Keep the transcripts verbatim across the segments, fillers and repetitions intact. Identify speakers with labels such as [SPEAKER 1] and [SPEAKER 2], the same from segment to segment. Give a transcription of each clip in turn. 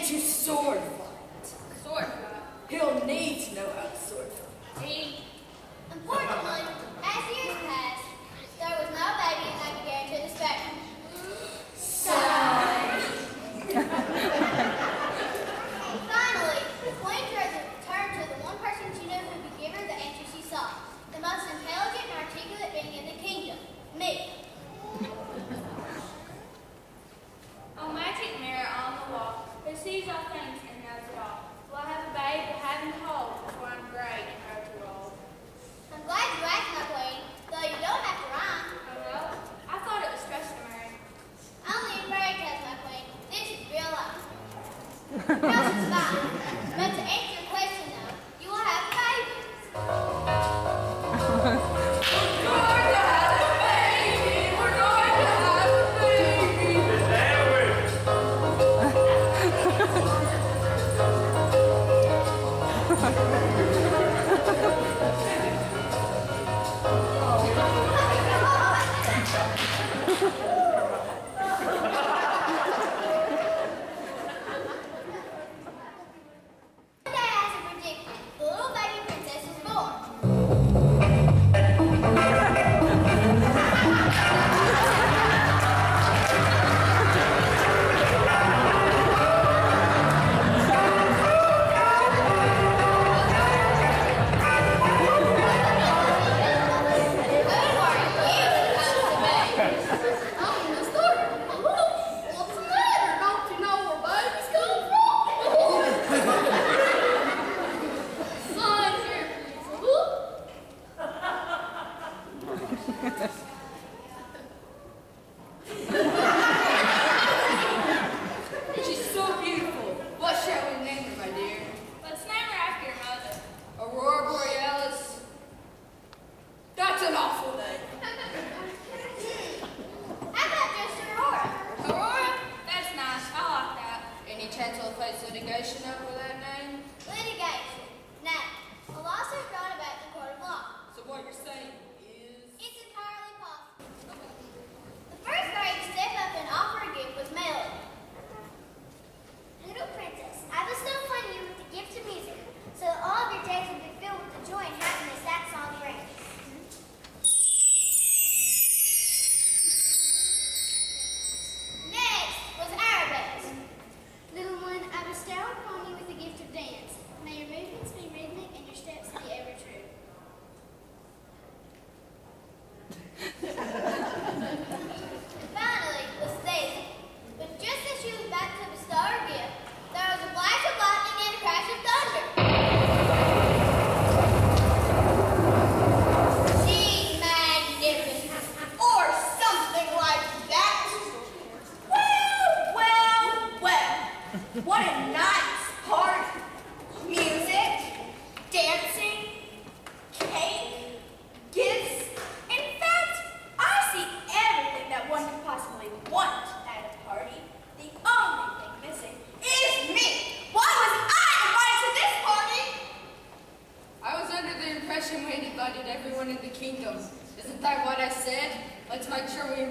[SPEAKER 1] to sword fight.
[SPEAKER 2] Sword fight?
[SPEAKER 1] He'll need to know how to sword fight.
[SPEAKER 2] He?
[SPEAKER 3] Unfortunately, as years passed, there was no baby that could get into the spectrum.
[SPEAKER 1] Sigh.
[SPEAKER 3] Finally, the queen turned to, turned to the one person she knew who could give her the answer she sought. The most intelligent and articulate being in the kingdom. Me.
[SPEAKER 2] A magic mirror on the wall, who sees all things and knows it all. Will I have a babe to have and hold before I'm great and her to roll?
[SPEAKER 3] I'm glad you asked, my queen, though you don't have to rhyme.
[SPEAKER 2] Oh well, I thought it was customary.
[SPEAKER 3] Only in fairy tales, my queen. This is real life. Yours is fine. But to answer your question, though, you will have a baby.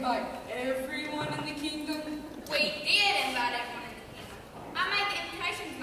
[SPEAKER 2] We did invite everyone in the kingdom. I made the invitation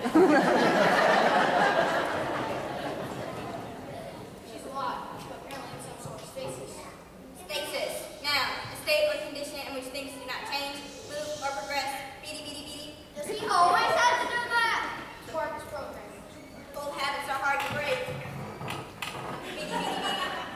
[SPEAKER 3] She's alive, but apparently in some sort of stasis.
[SPEAKER 4] Stasis. Noun. A state or condition in which things do not change, move, or progress. Beady, beady, beady.
[SPEAKER 3] Does he always have to do that? It's part of his programming.
[SPEAKER 4] Old habits are hard to break. Beady, beady, beady.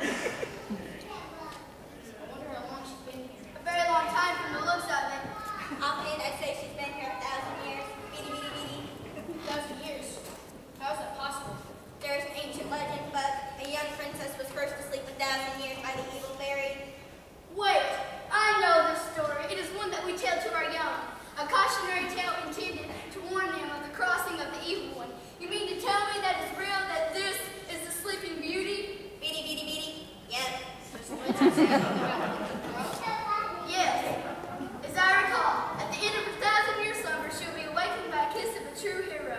[SPEAKER 3] I wonder how long she's been here. A very long time from the looks of it.
[SPEAKER 4] Often I say she's been here a thousand years. Beady, beady, beady.
[SPEAKER 3] A thousand years. How is that possible?
[SPEAKER 4] There's an ancient legend, but a young princess was forced to sleep a thousand years by the evil fairy.
[SPEAKER 3] Wait, I know this story. It is one that we tell to our young. A cautionary tale intended to warn them of the crossing of the evil one. You mean to tell me that it's real, that this is the Sleeping Beauty?
[SPEAKER 4] Beady, beady, beady. Yes.
[SPEAKER 3] Yes. As I recall, at the end of a thousand-year slumber, she'll be awakened by a kiss of a true hero.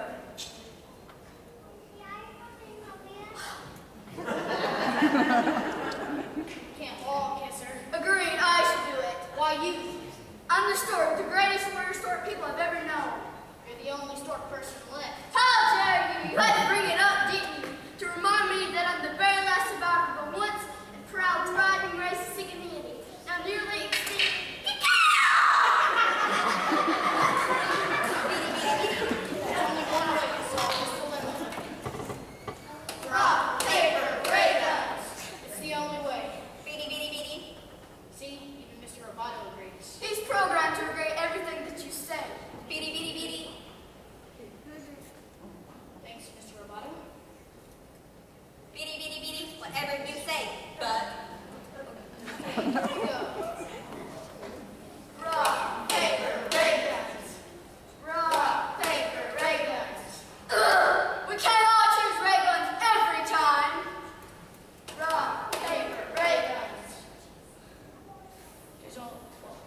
[SPEAKER 3] Can't all kiss her. Agreed, I should do it. Why you? I'm the stork, the greatest warrior stork people have ever known. You're the only stork person left. How dare you? You had to bring it up, didn't you? To remind me that I'm the very last survivor of a once and proud, thriving race of humanity. Now nearly extinct. Only one way to solve this dilemma. Rock, paper, ray guns. It's the only way.
[SPEAKER 4] Beady, beady, beady.
[SPEAKER 3] See, even Mister Roboto agrees. He's programmed to agree everything that you say.
[SPEAKER 4] Beady, beady, beady.
[SPEAKER 3] Thanks, Mister Roboto.
[SPEAKER 4] Beady, beady, beady. Whatever you say, but.
[SPEAKER 3] Here we go. Rock, paper, ray guns. Rock, paper, ray guns. Ugh! We can't all choose ray guns every time. Rock, paper, ray guns. There's only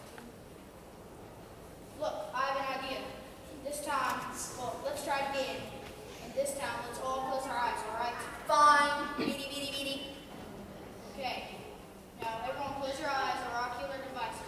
[SPEAKER 3] Look, I have an idea. This time, well, let's try it again. And this time, let's all close our eyes, all right? Fine.
[SPEAKER 4] Beady, beady, beady.
[SPEAKER 3] Okay. Now, everyone close your eyes or ocular devices.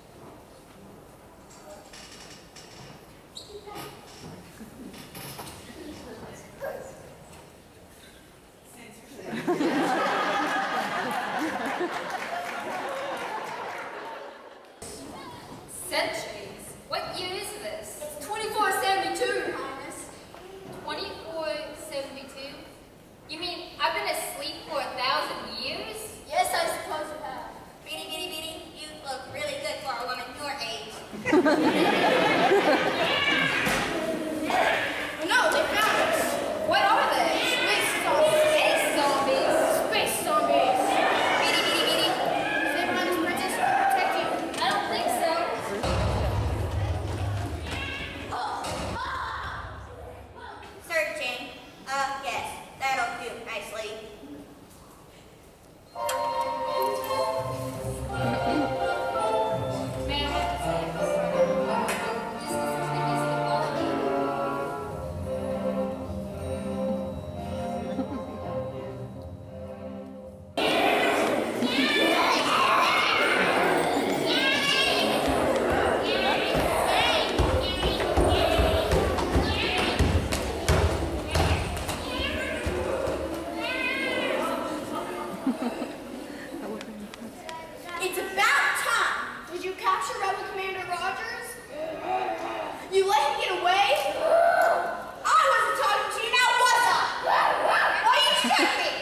[SPEAKER 5] Centuries? What year is this?
[SPEAKER 3] It's twenty-four seventy-two, Your Highness.
[SPEAKER 5] twenty-four seventy-two? You mean I've been asleep for a thousand years?
[SPEAKER 3] Yes, I suppose you have.
[SPEAKER 4] Beady, beady, beady. You look really good for a woman your age.
[SPEAKER 3] No, they found us.
[SPEAKER 5] What are they?
[SPEAKER 3] Space zombies.
[SPEAKER 5] Space zombies?
[SPEAKER 3] Space zombies.
[SPEAKER 4] Beady, beady, beady.
[SPEAKER 3] Is everyone as princess protect you?
[SPEAKER 5] I don't think so.
[SPEAKER 4] Searching. Uh, yes. That'll do nicely.
[SPEAKER 5] May I have this hand? Just listen to the music of all of you.
[SPEAKER 3] It's about time. Did you capture Rebel Commander Rogers? You let him get away?
[SPEAKER 4] I wasn't talking to you, now was I? Why you shoot me?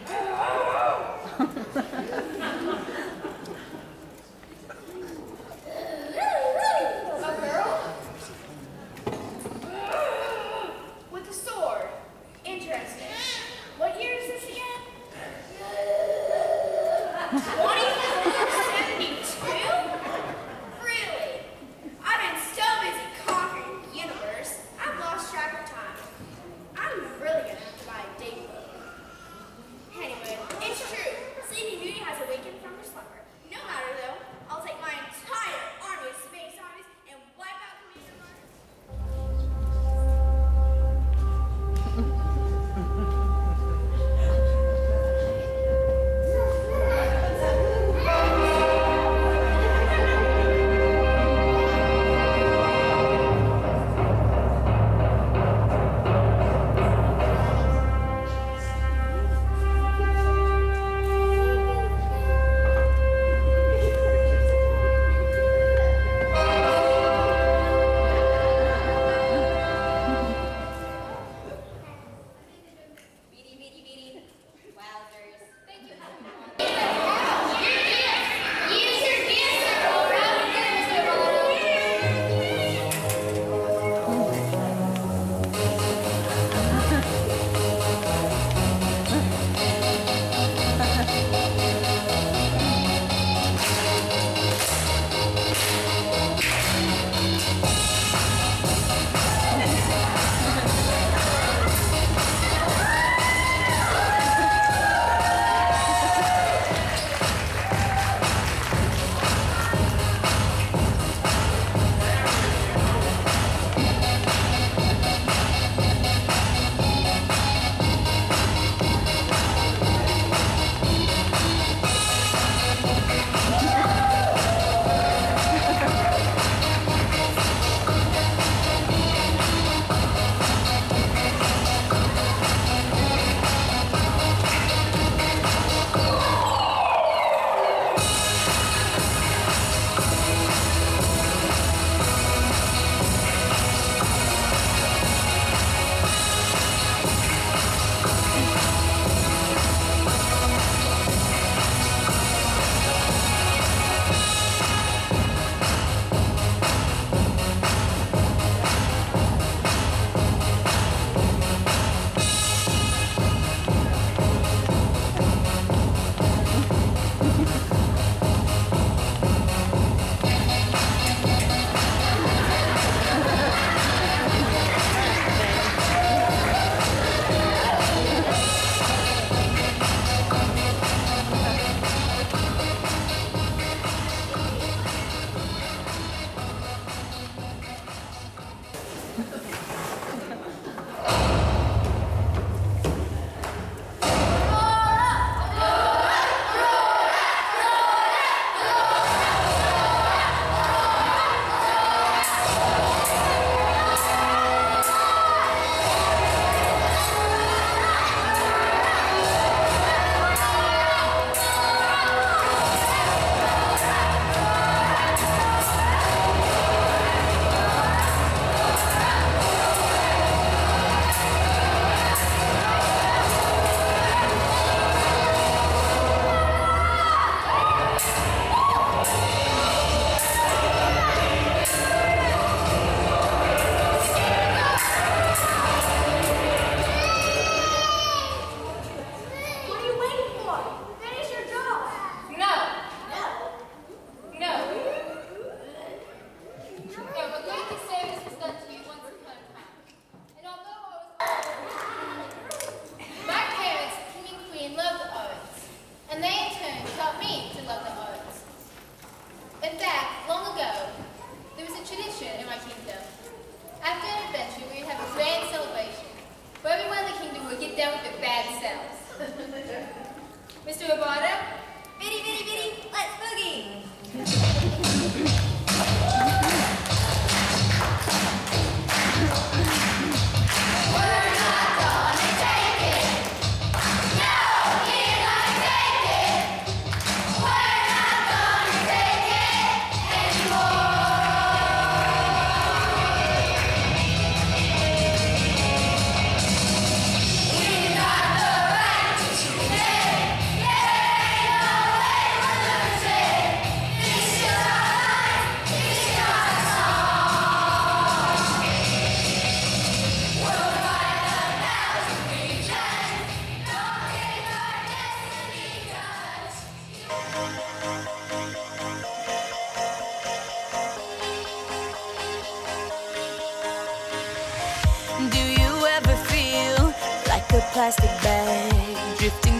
[SPEAKER 3] A girl? With a sword. Interesting. What year is this again? twenty-four seventy-two? Really? I've been so busy conquering
[SPEAKER 2] to a bottom.
[SPEAKER 4] Bitty, bitty, bitty, let's boogie.
[SPEAKER 3] We're not gonna take it. No, we're not take it. We're not gonna take it anymore. We got the right to choose it. There ain't no way we're lose it. This is our life. This is our song. We'll fight a thousand regions. Don't take our destiny 'cause
[SPEAKER 6] Do you ever feel like a plastic bag drifting